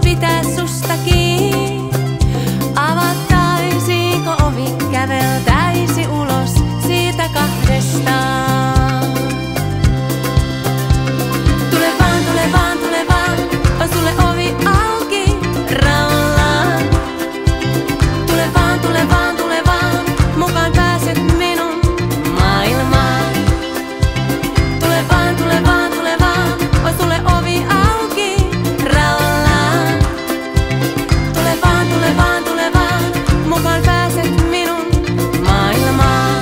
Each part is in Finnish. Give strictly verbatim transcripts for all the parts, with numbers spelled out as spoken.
pitää susta kiinni. Avattaisiiko ovi, käveltäisi ulos siitä kahdestaan. Tule vaan, tule vaan, tule vaan, on sulle ovi auki rauhallaan. Tule vaan, tule vaan, tule vaan, mukaan pääset minun maailmaan. Tule vaan, tule vaan, tule vaan, on sulle ovi auki rauhallaan. Tule vaan, tule vaan, tule vaan, mukaan pääset minun maailmaan.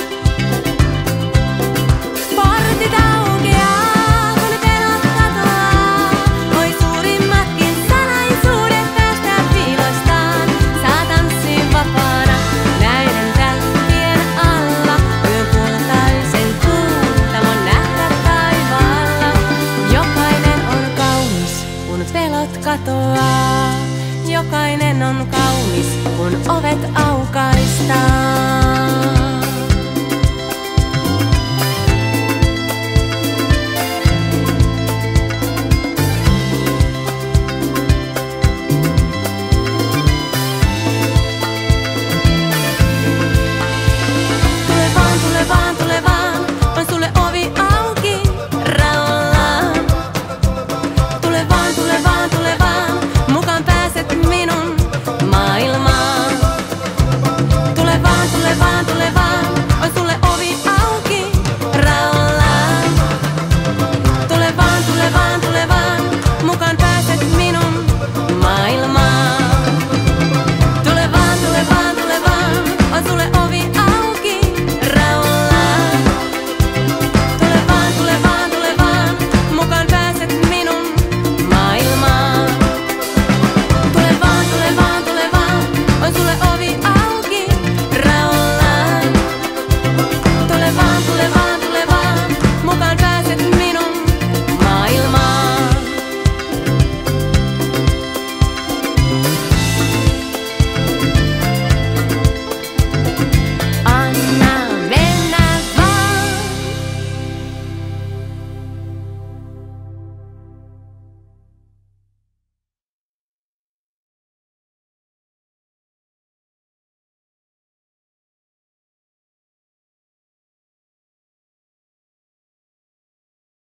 Portit aukeaa, kun pelot katoaa. Voi suurimmatkin salaisuudet päästää piiloistaan. Saa tanssia vapaana näiden tähtien alla. Yön kultaisen kuuntamon nähdä taivaalla. Jokainen on kaunis, kun pelot katoaa. Jokainen on kaunis, kun ovet aukaistaan.